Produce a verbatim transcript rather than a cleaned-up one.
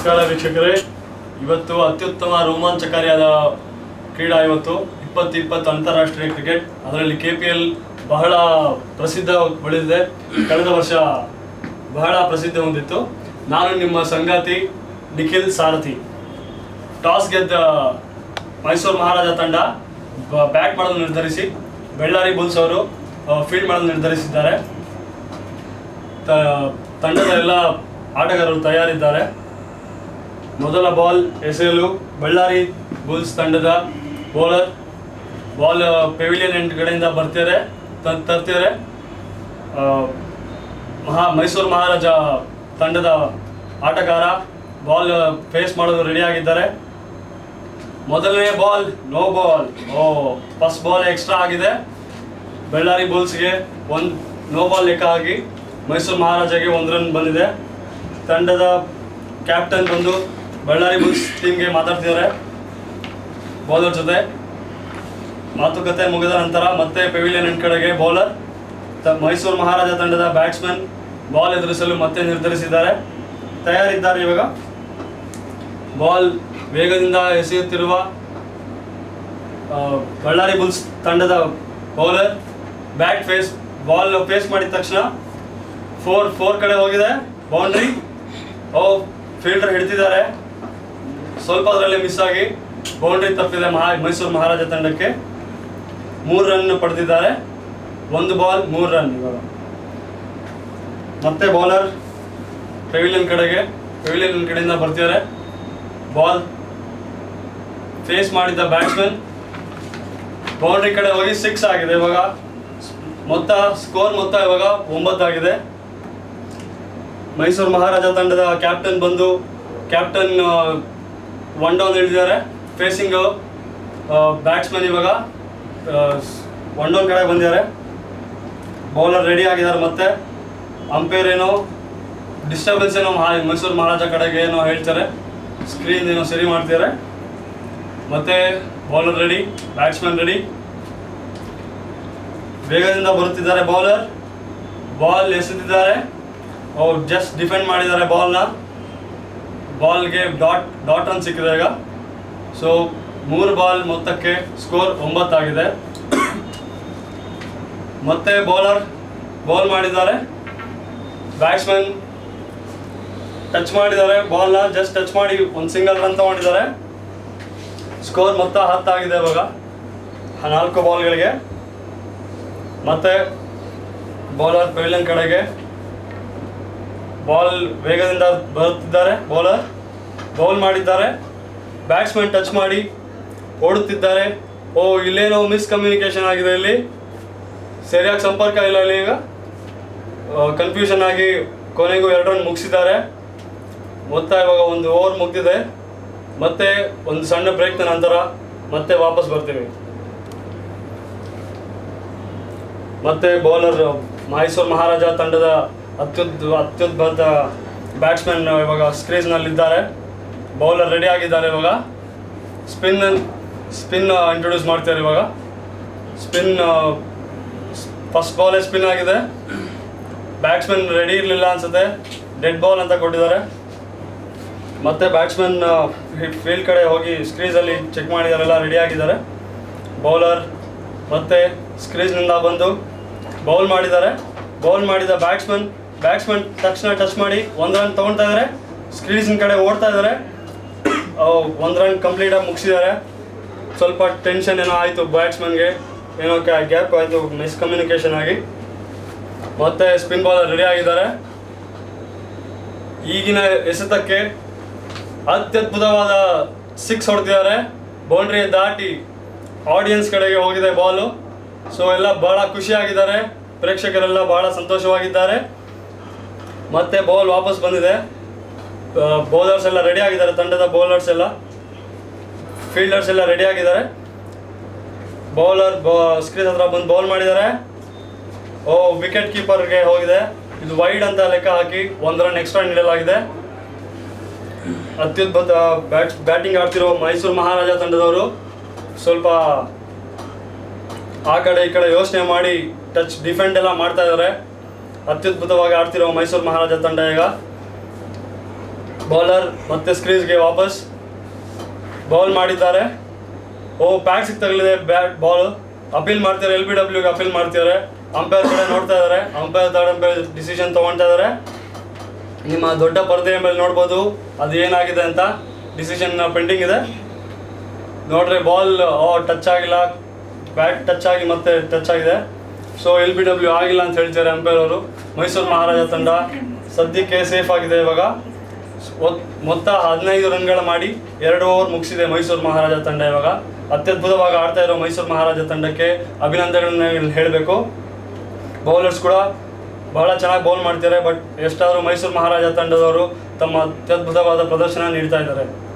ನಮಸ್ಕಾರ ವೀಕ್ಷಕರೇ, ಇವತ್ತು ಅತ್ಯುತ್ತಮ ರೋಮಾಂಚಕಾರಿಯಾದ ಕ್ರೀಡಾ ಇವತ್ತು ಇಪ್ಪತ್ತು ಇಪ್ಪತ್ತು ಅಂತಾರಾಷ್ಟ್ರೀಯ ಕ್ರಿಕೆಟ್. ಅದರಲ್ಲಿ ಕೆ ಪಿ ಎಲ್ ಬಹಳ ಪ್ರಸಿದ್ಧಗೊಳಿಸಿದೆ. ಕಳೆದ ವರ್ಷ ಬಹಳ ಪ್ರಸಿದ್ಧಿ ಹೊಂದಿತ್ತು. ನಾನು ನಿಮ್ಮ ಸಂಗಾತಿ ನಿಖಿಲ್ ಸಾರಥಿ. ಟಾಸ್ ಗೆದ್ದ ಮೈಸೂರು ಮಹಾರಾಜ ತಂಡ ಬ್ಯಾಟ್ ಮಾಡಲು ನಿರ್ಧರಿಸಿ ಬೆಳ್ಳಾರಿ ಬುಲ್ಸ್ ಅವರು ಫೀಲ್ಡ್ ಮಾಡಲು ನಿರ್ಧರಿಸಿದ್ದಾರೆ. ತಂಡದ ಎಲ್ಲ ಆಟಗಾರರು ತಯಾರಿದ್ದಾರೆ. ಮೊದಲ ಬಾಲ್ ಎಸೆಯಲು ಬೆಳ್ಳಾರಿ ಬುಲ್ಸ್ ತಂಡದ ಬೌಲರ್ ಬಾಲ್ ಪೆವಿಲಿಯನ್ ಎಂಟು ಕಡೆಯಿಂದ ಬರ್ತಾರೆ ತರ್ತಾರೆ. ಮಹಾ ಮೈಸೂರು ಮಹಾರಾಜ ತಂಡದ ಆಟಗಾರ ಬಾಲ್ ಫೇಸ್ ಮಾಡಲು ರೆಡಿಯಾಗಿದ್ದಾರೆ. ಮೊದಲನೇ ಬಾಲ್ ನೋ ಬಾಲ್. ಓ ಫಸ್ಟ್ ಬಾಲ್ ಎಕ್ಸ್ಟ್ರಾ ಆಗಿದೆ. ಬೆಳ್ಳಾರಿ ಬುಲ್ಸ್ಗೆ ಒಂದು ನೋ ಬಾಲ್ ಲೆಕ್ಕ ಆಗಿ ಮೈಸೂರು ಮಹಾರಾಜಗೆ ಒಂದು ರನ್ ಬಂದಿದೆ. ತಂಡದ ಕ್ಯಾಪ್ಟನ್ ಬಂದು ಬೆಳ್ಳಾರಿ ಬುಲ್ಸ್ ಟೀಮ್ಗೆ ಮಾತಾಡ್ತಿದ್ದಾರೆ. ಬೌಲರ್ ಜೊತೆ ಮಾತುಕತೆ ಮುಗಿದ ನಂತರ ಮತ್ತೆ ಪೆವಿಲಿಯನ್ ಎಂಟು ಕಡೆಗೆ ಬೌಲರ್ ಮೈಸೂರು ಮಹಾರಾಜ ತಂಡದ ಬ್ಯಾಟ್ಸ್ಮನ್ ಬಾಲ್ ಎದುರಿಸಲು ಮತ್ತೆ ನಿರ್ಧರಿಸಿದ್ದಾರೆ. ತಯಾರಿದ್ದಾರೆ. ಇವಾಗ ಬಾಲ್ ವೇಗದಿಂದ ಎಸೆಯುತ್ತಿರುವ ಬೆಳ್ಳಾರಿ ಬುಲ್ಸ್ ತಂಡದ bowler bat face ball face ಮಾಡಿದ ತಕ್ಷಣ ಫೋರ್ ಫೋರ್ ಕಡೆ ಹೋಗಿದೆ. ಬೌಂಡ್ರಿ. ಓ ಫೀಲ್ಡರ್ ಹಿಡಿತಿದ್ದಾರೆ. ಸ್ವಲ್ಪ ಅದರಲ್ಲಿ ಮಿಸ್ ಆಗಿ ಬೌಂಡ್ರಿ ತಪ್ಪಿದೆ ಮಹಾ ಮೈಸೂರು ಮಹಾರಾಜ ತಂಡಕ್ಕೆ. ಮೂರು ರನ್ ಪಡೆದಿದ್ದಾರೆ. ಒಂದು ಬಾಲ್ ಮೂರು ರನ್. ಇವಾಗ ಮತ್ತೆ ಬೌಲರ್ ಪೆವಿಲಿಯನ್ ಕಡೆಗೆ ಪೆವಿಲಿಯನ್ ಕಡೆಯಿಂದ ಬರ್ತಿದ್ದಾರೆ. ಬಾಲ್ ಫೇಸ್ ಮಾಡಿದ್ದ ಬ್ಯಾಟ್ಸ್ಮನ್ ಬೌಂಡ್ರಿ ಕಡೆ ಹೋಗಿ ಸಿಕ್ಸ್ ಆಗಿದೆ. ಇವಾಗ ಮೊತ್ತ ಸ್ಕೋರ್ ಮೊತ್ತ ಇವಾಗ ಒಂಬತ್ತಾಗಿದೆ. ಮೈಸೂರು ಮಹಾರಾಜ ತಂಡದ ಕ್ಯಾಪ್ಟನ್ ಬಂದು ಕ್ಯಾಪ್ಟನ್ ಒನ್ ಡೌನ್ ಹಿಡಿದಿದ್ದಾರೆ. ಫೇಸಿಂಗ್ ಬ್ಯಾಟ್ಸ್ಮನ್ ಇವಾಗ ಒನ್ ಡೌನ್ ಕಡೆ ಬಂದಿದ್ದಾರೆ. ಬೌಲರ್ ರೆಡಿ ಆಗಿದ್ದಾರೆ. ಮತ್ತೆ ಅಂಪೈರ್ ಏನೋ ಡಿಸ್ಟರ್ಬೆನ್ಸ್ ಏನೋ ಮೈಸೂರು ಮಹಾರಾಜ ಕಡೆಗೆ ಏನೋ ಹೇಳ್ತಾರೆ. ಸ್ಕ್ರೀನ್ ಏನೋ ಸರಿ ಮಾಡ್ತಿದ್ದಾರೆ. ಮತ್ತೆ ಬೌಲರ್ ರೆಡಿ, ಬ್ಯಾಟ್ಸ್ಮನ್ ರೆಡಿ. ವೇಗದಿಂದ ಬರುತ್ತಿದ್ದಾರೆ. ಬೌಲರ್ ಬಾಲ್ ಎಸೆದಿದ್ದಾರೆ. ಅವ್ರು ಜಸ್ಟ್ ಡಿಫೆಂಡ್ ಮಾಡಿದ್ದಾರೆ ಬಾಲ್ನ. ಬಾಲ್ಗೆ ಡಾಟ್ ಡಾಟ್ ರನ್ ಸಿಕ್ಕಿದೆ ಈಗ. ಸೊ ಮೂರು ಬಾಲ್ ಮೊತ್ತಕ್ಕೆ ಸ್ಕೋರ್ ಒಂಬತ್ತಾಗಿದೆ. ಮತ್ತೆ ಬೌಲರ್ ಬೌಲ್ ಮಾಡಿದ್ದಾರೆ. ಬ್ಯಾಟ್ಸ್ಮನ್ ಟಚ್ ಮಾಡಿದ್ದಾರೆ ಬಾಲ್ನ. ಜಸ್ಟ್ ಟಚ್ ಮಾಡಿ ಒಂದು ಸಿಂಗಲ್ ರನ್ ತಗೊಂಡಿದ್ದಾರೆ. ಸ್ಕೋರ್ ಮೊತ್ತ ಹತ್ತಾಗಿದೆ ಇವಾಗ ನಾಲ್ಕು ಬಾಲ್ಗಳಿಗೆ. ಮತ್ತೆ ಬೌಲರ್ ಪೆವಿಲಿಯನ್ ಕಡೆಗೆ ಬಾಲ್ ವೇಗದಿಂದ ಬರುತ್ತಿದ್ದಾರೆ. ಬೌಲರ್ ಬೌಲ್ ಮಾಡಿದ್ದಾರೆ. ಬ್ಯಾಟ್ಸ್ಮನ್ ಟಚ್ ಮಾಡಿ ಓಡುತ್ತಿದ್ದಾರೆ. ಓ ಇಲ್ಲೇನೋ ಮಿಸ್ಕಮ್ಯುನಿಕೇಶನ್ ಆಗಿದೆ. ಇಲ್ಲಿ ಸರಿಯಾಗಿ ಸಂಪರ್ಕ ಇಲ್ಲ. ಇಲ್ಲಿ ಈಗ ಕನ್ಫ್ಯೂಷನ್ ಆಗಿ ಕೊನೆಗೂ ಎರಡು ರನ್ ಮುಗಿಸಿದ್ದಾರೆ. ಮೊತ್ತ ಇವಾಗ ಒಂದು ಓವರ್ ಮುಗಿದಿದೆ. ಮತ್ತೆ ಒಂದು ಸಣ್ಣ ಬ್ರೇಕ್ನ ನಂತರ ಮತ್ತೆ ವಾಪಸ್ ಬರ್ತೀವಿ. ಮತ್ತೆ ಬೌಲರ್ ಮೈಸೂರು ಮಹಾರಾಜ ತಂಡದ ಅತ್ಯುದ್ ಅತ್ಯುದ್ಭುತ ಬ್ಯಾಟ್ಸ್ಮನ್ ಇವಾಗ ಸ್ಕ್ರೀಸ್ನಲ್ಲಿದ್ದಾರೆ. ಬೌಲರ್ ರೆಡಿ ಆಗಿದ್ದಾರೆ. ಇವಾಗ ಸ್ಪಿನ್ ಸ್ಪಿನ್ ಇಂಟ್ರೊಡ್ಯೂಸ್ ಮಾಡ್ತಾರೆ. ಇವಾಗ ಸ್ಪಿನ್ ಫಸ್ಟ್ ಬಾಲೇ ಸ್ಪಿನ್ ಆಗಿದೆ. ಬ್ಯಾಟ್ಸ್ಮನ್ ರೆಡಿ ಇರಲಿಲ್ಲ ಅನ್ಸುತ್ತೆ. ಡೆಡ್ ಬಾಲ್ ಅಂತ ಕೊಟ್ಟಿದ್ದಾರೆ. ಮತ್ತೆ ಬ್ಯಾಟ್ಸ್ಮನ್ ಫೀಲ್ಡ್ ಕಡೆ ಹೋಗಿ ಸ್ಕ್ರೀಸಲ್ಲಿ ಚೆಕ್ ಮಾಡಿದಾರೆಲ್ಲ ರೆಡಿ ಆಗಿದ್ದಾರೆ. ಬೌಲರ್ ಮತ್ತೆ ಸ್ಕ್ರೀಸ್ನಿಂದ ಬಂದು ಬೌಲ್ ಮಾಡಿದ್ದಾರೆ. ಬೌಲ್ ಮಾಡಿದ ಬ್ಯಾಟ್ಸ್ಮನ್ ಬ್ಯಾಟ್ಸ್ಮನ್ ತಕ್ಷಣ ಟಚ್ ಮಾಡಿ ಒಂದು ರನ್ ತೊಗೊಳ್ತಾ ಇದ್ದಾರೆ. ಸ್ಕ್ರೀಸಿನ ಕಡೆ ಓಡ್ತಾ ಇದ್ದಾರೆ. ಒಂದು ರನ್ ಕಂಪ್ಲೀಟಾಗಿ ಮುಗಿಸಿದ್ದಾರೆ. ಸ್ವಲ್ಪ ಟೆನ್ಷನ್ ಏನೋ ಆಯಿತು ಬ್ಯಾಟ್ಸ್ಮನ್ಗೆ. ಏನೋ ಗ್ಯಾಪ್ ಆಯಿತು ಮಿಸ್ಕಮ್ಯುನಿಕೇಶನ್ ಆಗಿ. ಮತ್ತೆ ಸ್ಪಿನ್ ಬಾಲರ್ ರೆಡಿ ಆಗಿದ್ದಾರೆ. ಈಗಿನ ಎಸೆತಕ್ಕೆ ಅತ್ಯದ್ಭುತವಾದ ಸಿಕ್ಸ್ ಹೊಡೆದಿದ್ದಾರೆ. ಬೌಂಡ್ರಿ ದಾಟಿ ಆಡಿಯನ್ಸ್ ಕಡೆಗೆ ಹೋಗಿದೆ ಬಾಲು. ಸೊ ಎಲ್ಲ ಭಾಳ ಖುಷಿಯಾಗಿದ್ದಾರೆ. ಪ್ರೇಕ್ಷಕರೆಲ್ಲ ಭಾಳ ಸಂತೋಷವಾಗಿದ್ದಾರೆ. ಮತ್ತೆ ಬಾಲ್ ವಾಪಸ್ ಬಂದಿದೆ. ಬೌಲರ್ಸ್ ಎಲ್ಲ ರೆಡಿ ಆಗಿದ್ದಾರೆ. ತಂಡದ ಬೌಲರ್ಸ್ ಎಲ್ಲ ಫೀಲ್ಡರ್ಸ್ ಎಲ್ಲ ರೆಡಿ ಆಗಿದ್ದಾರೆ. ಬೌಲರ್ ಸ್ಕ್ರೀನ್ ಹತ್ರ ಬಂದು ಬೌಲ್ ಮಾಡಿದ್ದಾರೆ. ಓ ವಿಕೆಟ್ ಕೀಪರ್ಗೆ ಹೋಗಿದೆ. ಇದು ವೈಡ್ ಅಂತ ಲೆಕ್ಕ ಹಾಕಿ ಒಂದು ರನ್ ಎಕ್ಸ್ಟ್ರಾ ನೀಡಲಾಗಿದೆ. ಅತ್ಯದ್ಭುತ ಬ್ಯಾಟ್ಸ್ ಬ್ಯಾಟಿಂಗ್ ಆಡ್ತಿರೋ ಮೈಸೂರು ಮಹಾರಾಜ ತಂಡದವರು ಸ್ವಲ್ಪ ಆ ಕಡೆ ಈ ಕಡೆ ಯೋಚನೆ ಮಾಡಿ ಟಚ್ ಡಿಫೆಂಡ್ ಎಲ್ಲ ಮಾಡ್ತಾ ಇದ್ದಾರೆ. ಅತ್ಯದ್ಭುತವಾಗಿ ಆಡ್ತಿರೋ ಮೈಸೂರು ಮಹಾರಾಜ ತಂಡ ಈಗ ಬೌಲರ್ ಮತ್ತೆ ಸ್ಕ್ರೀಸ್ಗೆ ವಾಪಸ್ ಬೌಲ್ ಮಾಡಿದ್ದಾರೆ. ಓ ಪ್ಯಾಟ್ಸಿಗೆ ತಗಲಿದೆ ಬ್ಯಾಟ್ ಬಾಲ್. ಅಪೀಲ್ ಮಾಡ್ತಾರೆ, ಎಲ್ ಬಿ ಡಬ್ಲ್ಯೂಗೆ ಅಪೀಲ್ ಮಾಡ್ತಿದ್ದಾರೆ. ಅಂಪೈರ್ ಕಡೆ ನೋಡ್ತಾ ಇದ್ದಾರೆ. ಅಂಪೈರ್ ತರ್ಡ್ ಅಂಪೈರ್ ಡಿಸಿಷನ್ ತೊಗೊಳ್ತಾ ಇದ್ದಾರೆ. ನಿಮ್ಮ ದೊಡ್ಡ ಪರದೆಯ ಮೇಲೆ ನೋಡ್ಬೋದು ಅದು ಏನಾಗಿದೆ ಅಂತ. ಡಿಸಿಷನ್ ಪೆಂಡಿಂಗ್ ಇದೆ ನೋಡ್ರಿ. ಬಾಲ್ ಓ ಟಚ್ ಆಗಿಲ್ಲ, ಬ್ಯಾಟ್ ಟಚ್ ಆಗಿ ಮತ್ತೆ ಟಚ್ ಆಗಿದೆ. ಸೊ ಎಲ್ ಬಿ ಡಬ್ಲ್ಯೂ ಆಗಿಲ್ಲ ಅಂತ ಹೇಳ್ತಾರೆ ಅಂಪೈರ್ ಅವರು. ಮೈಸೂರು ಮಹಾರಾಜ ತಂಡ ಸದ್ಯಕ್ಕೆ ಸೇಫ್ ಆಗಿದೆ. ಇವಾಗ ಮೊತ್ತ ಹದಿನೈದು ರನ್ಗಳ ಮಾಡಿ ಎರಡು ಓವರ್ ಮುಗಿಸಿದೆ ಮೈಸೂರು ಮಹಾರಾಜ ತಂಡ. ಇವಾಗ ಅತ್ಯದ್ಭುತವಾಗಿ ಆಡ್ತಾ ಇರೋ ಮೈಸೂರು ಮಹಾರಾಜ ತಂಡಕ್ಕೆ ಅಭಿನಂದನೆಗಳನ್ನ ಹೇಳಬೇಕು. ಬೌಲರ್ಸ್ ಕೂಡ ಬಹಳ ಚೆನ್ನಾಗಿ ಬೌಲ್ ಮಾಡ್ತಾರೆ. ಬಟ್ ಎಷ್ಟಾದರೂ ಮೈಸೂರು ಮಹಾರಾಜ ತಂಡದವರು ತಮ್ಮ ಅತ್ಯದ್ಭುತವಾದ ಪ್ರದರ್ಶನ ನೀಡ್ತಾ ಇದ್ದಾರೆ.